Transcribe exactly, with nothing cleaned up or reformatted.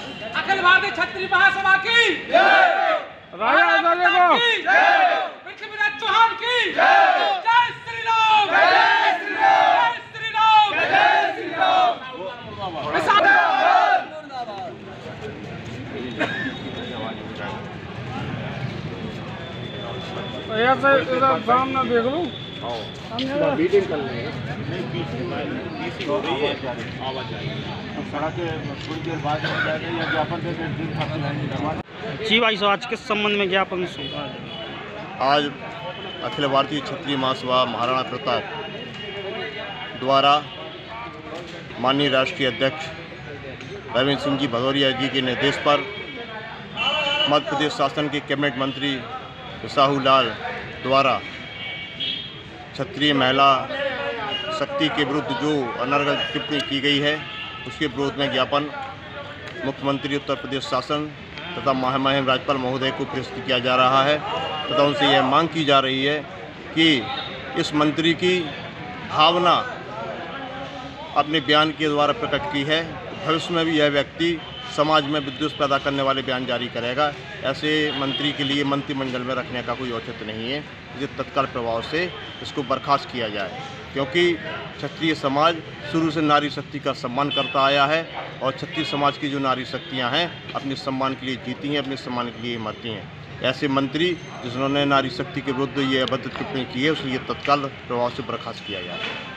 अखिल भारतीय क्षत्रिय महासभा की राजा पृथ्वीराज चौहान की जय श्री राम, जय श्री राम, जय श्री राम, जय श्री राम। ऐसे इधर सामने देख लूं, मीटिंग कर रहे हैं, आवाज सड़क थोड़ी देर बाद हो जाएगा या ज्ञापन देकर जी भाई साहब आज किस संबंध में ज्ञापन सौंपा? आज अखिल भारतीय क्षत्रिय महासभा महाराणा प्रताप द्वारा माननीय राष्ट्रीय अध्यक्ष रविंद्र सिंह जी भदौरिया जी के निर्देश पर मध्य प्रदेश शासन के कैबिनेट मंत्री साहू लाल द्वारा क्षत्रिय महिला शक्ति के विरुद्ध जो अनर्गल टिप्पणी की गई है उसके विरोध में ज्ञापन मुख्यमंत्री उत्तर प्रदेश शासन तथा महामहिम राज्यपाल महोदय को प्रस्तुत किया जा रहा है तथा उनसे यह मांग की जा रही है कि इस मंत्री की भावना अपने बयान के द्वारा प्रकट की है, भविष्य में भी यह व्यक्ति समाज में विद्वेष पैदा करने वाले बयान जारी करेगा। ऐसे मंत्री के लिए मंत्रिमंडल में रखने का कोई औचित्य नहीं है, जिस तत्काल प्रभाव से इसको बर्खास्त किया जाए, क्योंकि क्षत्रिय समाज शुरू से नारी शक्ति का सम्मान करता आया है और क्षत्रिय समाज की जो नारी शक्तियाँ हैं अपने सम्मान के लिए जीती हैं, अपने सम्मान के लिए मरती हैं। ऐसे मंत्री जिन्होंने नारी शक्ति के विरुद्ध ये अभद्र टिप्पणी की है उसको ये तत्काल प्रभाव से बर्खास्त किया जाए।